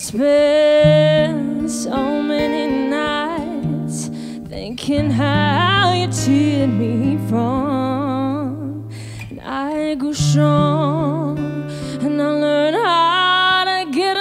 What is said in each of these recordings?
spent so many nights thinking how you cheered me wrong, and I grew strong and I learned how to get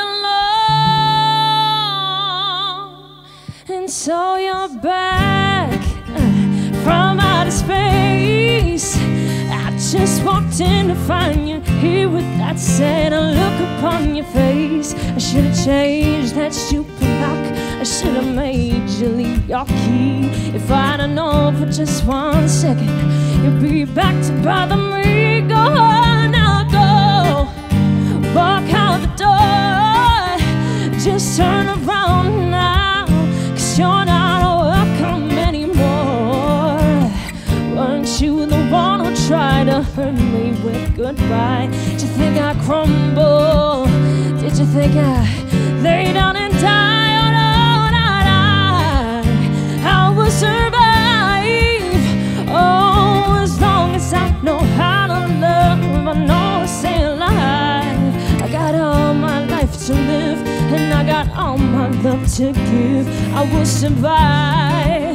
along. And so you're back from outer space. I just walked in to find you here with that sad look upon your face. I should have changed that stupid lock. I should have made you leave your key. If I'd have known for just 1 second you'd be back to bother me. Go on now, go. Walk out the door. Just turn around now, 'cause you're not welcome anymore. Weren't you the one who tried to hurt me with goodbye? Did you think I'd crumble? Did you think I'd lay down and die? Oh no, not I will survive. Oh, as long as I know how to love, I know I'll stay alive. I got all my life to live, and I got all my love to give. I will survive.